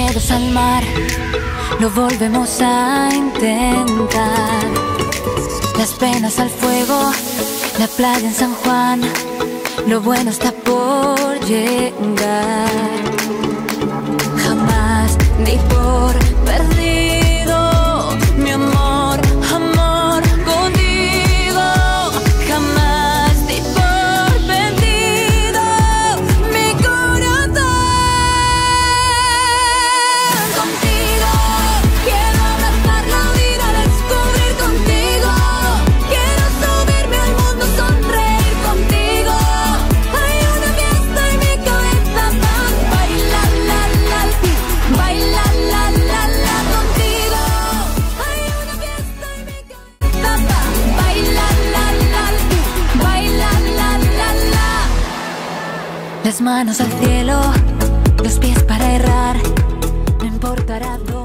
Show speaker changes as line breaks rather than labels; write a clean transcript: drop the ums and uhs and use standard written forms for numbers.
miedos al mar, lo volvemos a intentar. Las penas al fuego, la playa en San Juan, lo bueno está por llegar. Jamás di por perdido mi amor, amor contigo. Jamás di por perdido mi corazón. Contigo quiero abrazar la vida, descubrir contigo. Quiero subirme al mundo, sonreír contigo. Hay una fiesta en mi cabeza, baila la la, baila la la la contigo. Hay una fiesta en mi cabeza, baila la la, baila la la la. Las manos al cielo, los pies para errar, no importará dónde.